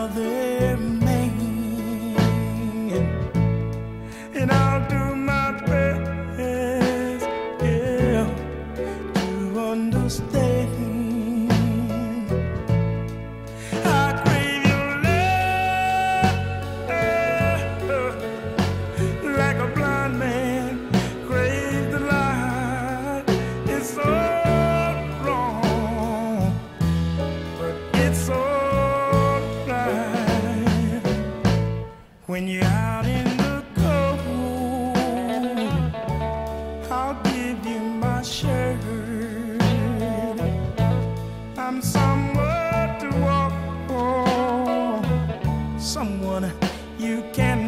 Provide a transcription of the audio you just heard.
another man, and I'll do my best, yeah, to understand. I crave your love like a blind man craves the light. It's so wrong, but it's so right. When you're out in the cold, I'll give you my shirt. I'm somewhere to walk on, someone you can